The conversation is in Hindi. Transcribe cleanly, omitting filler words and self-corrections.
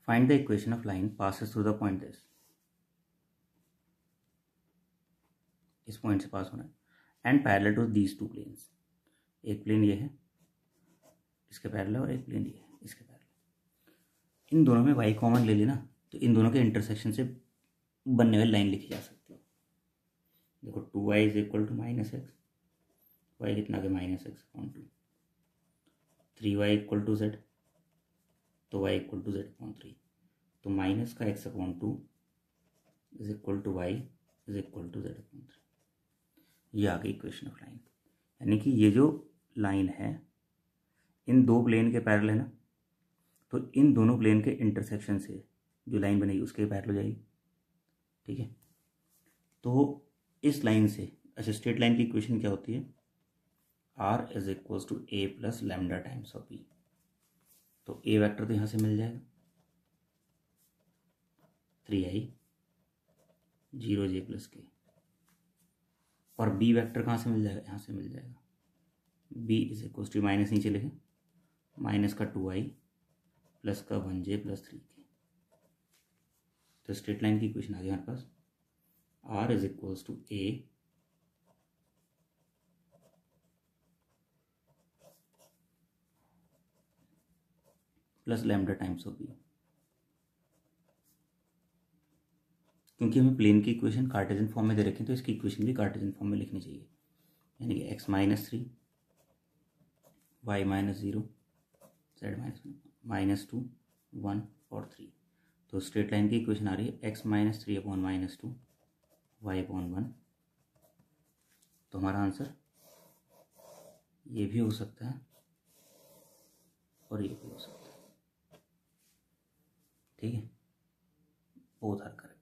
Find the equation of line passes through the point this, इस पॉइंट से पास होना है, and parallel to these two planes, एक प्लेन ये है इसके पैरेलल और एक प्लेन ये है इसके पैरेलल। इन दोनों में y कॉमन ले लेना तो इन दोनों के इंटरसेक्शन से बनने वाली लाइन लिखी जा सकती है। देखो 2y is equal to minus x, y कितना के minus x upon 2, 3y equal to z, तो y equal to z upon 3, तो माइनस का x अपॉन 2 is equal to y is equal to z upon 3। ये आ गई इक्वेशन ऑफ लाइन। यानी कि ये जो लाइन है इन दो प्लेन के पैरेलल है ना, तो इन दोनों प्लेन के इंटरसेक्शन से जो लाइन बनेगी उसके पैरेलल हो जाएगी। ठीक है, तो इस लाइन से, अच्छा स्ट्रेट लाइन की इक्वेशन क्या होती है, r is equal to a plus lambda times of b। तो a वेक्टर तो यहाँ से मिल जाएगा 3i 0j प्लस k, और b वेक्टर कहाँ से मिल जाएगा, यहाँ से मिल जाएगा b is equal to, minus नीचे लिखे, माइनस का 2i प्लस का 1j प्लस 3k। तो स्ट्रेट लाइन की इक्वेशन आ गई हमारे पास, r is equal to a plus lambda times of b। क्योंकि हमें प्लेन की इक्वेशन कार्टेशियन फॉर्म में दे रखी है तो इसकी इक्वेशन भी कार्टेशियन फॉर्म में लिखनी चाहिए। यानी कि x minus 3, y minus 0, z minus 2, 1 और 3। तो स्ट्रेट लाइन की इक्वेशन आ रही है x minus 3 upon minus 2, y अपॉन 1। तो हमारा आंसर ये भी हो सकता है और ये भी हो सकता है। ठीक है, बोथ आर करेक्ट।